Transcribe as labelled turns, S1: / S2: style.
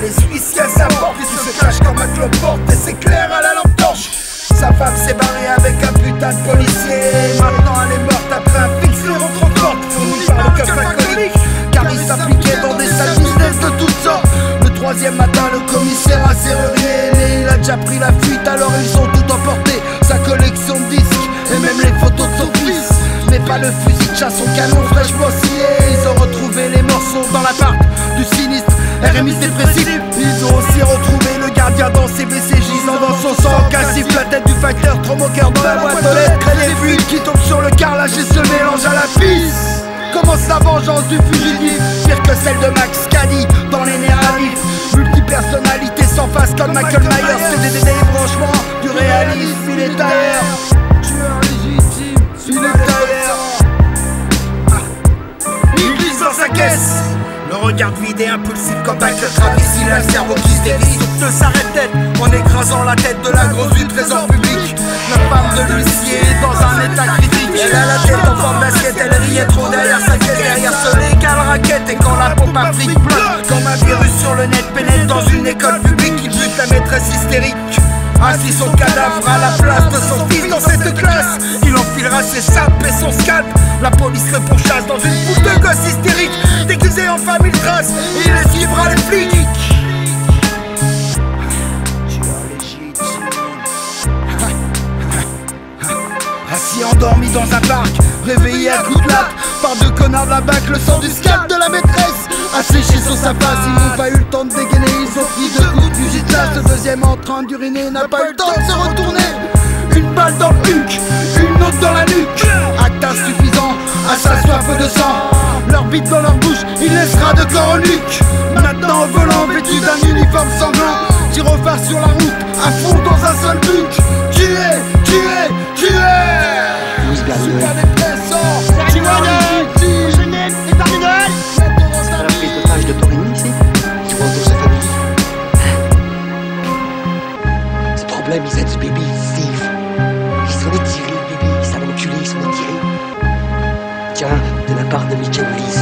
S1: les huissiers à sa porte. Il se cache comme un cloporte et s'éclaire à la lampe torche. Sa femme s'est barrée avec un putain de policier. Maintenant elle est morte après un fixe rentre fourni par le keuf alcoolique, car il s'appliquait dans des salles business de toutes sortes. Le troisième matin le commissaire a serrurier, mais il a déjà pris la fuite, alors ils ont tout emporté. Sa collection de disques et même les photos de son fils, mais pas le fusil de chasse, son canon fraîchement scié. Ils ont retrouvé les morceaux dans l'appart du sinistre RMI dépressif. Ils ont aussi retrouvé le gardien dans ses WC gisant dans son sang, cassif la tête du facteur, trop au cœur dans la boîte aux lettres. Et les fluides qui tombent sur le carrelage et se mélangent à la pisse. Commence la vengeance du fugitif, pire que celle de Max Cady dans les narratifs. Multipersonnalité sans face comme Michael Myers, c'est des débranchements du réalisme. Il est ailleurs, tueur légitime, il est ailleurs. Il glisse dans sa caisse, le regard vide et impulsif comme Michael Travis. Il a le cerveau qui se dévisse, de s'arrête-tête en écrasant la tête de la grosse du trésor public. La femme de l'huissier est dans un état critique. Elle a la tête en forme d'assiette, elle riait trop derrière sa caisse, derrière ce légal raquette. Et quand la pompe à fric pleure, comme un virus sur le net pénètre dans une école publique, il bute la maîtresse hystérique. Ainsi son cadavre à la place de son fils dans cette classe. Il enfilera ses sapes et son scalp. La police le pourchasse dans une foule de gosses hystériques. Déguisé en famille de trace, il esquivera les flics. Assis endormi dans un parc, réveillé à coups de latte par deux connards de la BAC, le sang du scalp de la maîtresse asséché sur sa face. Ils n'ont pas eu le temps de dégainer, ils ont pris deux coups de fusil de chasse. Le deuxième en train d'uriner n'a pas eu le temps de se retourner. Une balle dans le huc, une autre dans la nuque. Acte insuffisant à sa soif de sang. Leur bite dans leur bouche, il laissera de corps au nuque. Maintenant au volant, vêtu d'un uniforme sanglant, qui repart sur la route, à fond dans un seul but. Tuer, tuer, tuer. Super dépressant, tueur légitime.
S2: Genève et par de Noël.
S3: À la prise d'otage de Torini ici, qui voit autour sa famille. Ce problème, ils aident ce bébé, ils vivent. Ils sont étirés, le bébé, ils savent l'enculer, ils sont étirés. Tiens, de la part de Michael Lise.